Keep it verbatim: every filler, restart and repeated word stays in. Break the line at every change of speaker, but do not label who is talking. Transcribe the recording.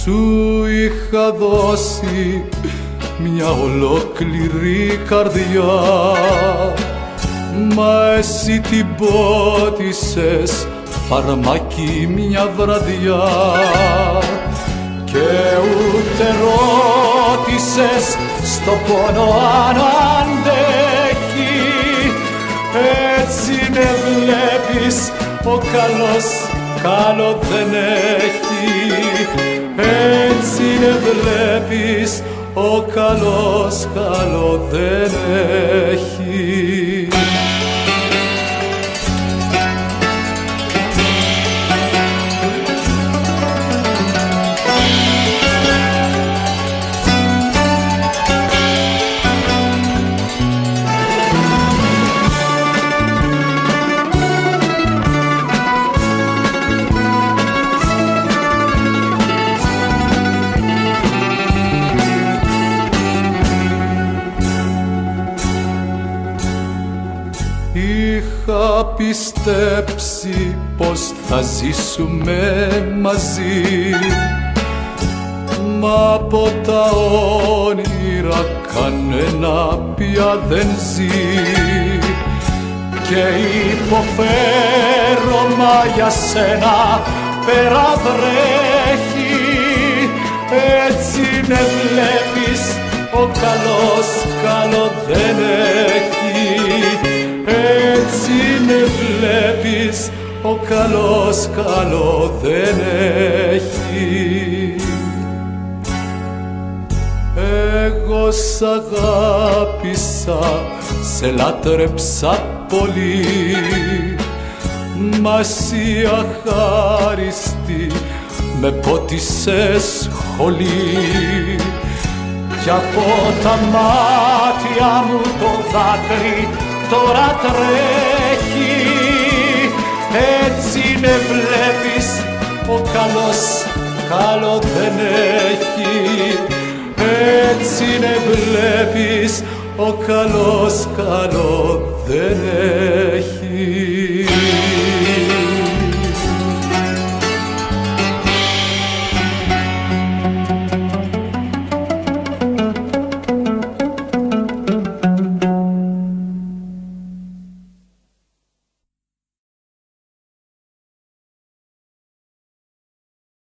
Σου είχα δώσει μια ολόκληρη καρδιά, μα εσύ την πότισες φαρμάκι μια βραδιά και ούτε ρώτησες στο πόνο αν αντέχει. Έτσι με βλέπεις, ο καλός καλό δεν έχει. Έτσι με βλέπεις, ο καλός καλό δεν έχει. Είχα πιστέψει πως θα ζήσουμε μαζί, μα από τα όνειρα κανένα πια δεν ζει και υποφέρω, μα για σένα πέρα βρέχει. Έτσι με βλέπεις, ο καλός καλό δεν έχει. Έτσι με βλέπεις, ο καλός καλό δεν έχει. Εγώ σ' αγάπησα, σε λάτρεψα πολύ, μα εσύ αχάριστη με πότισες χολή. Κι από τα μάτια μου το δάκρυ τώρα τρέχει. Έτσι με βλέπεις, ο καλός καλό δεν έχει. Έτσι με βλέπεις, ο καλός καλό δεν έχει.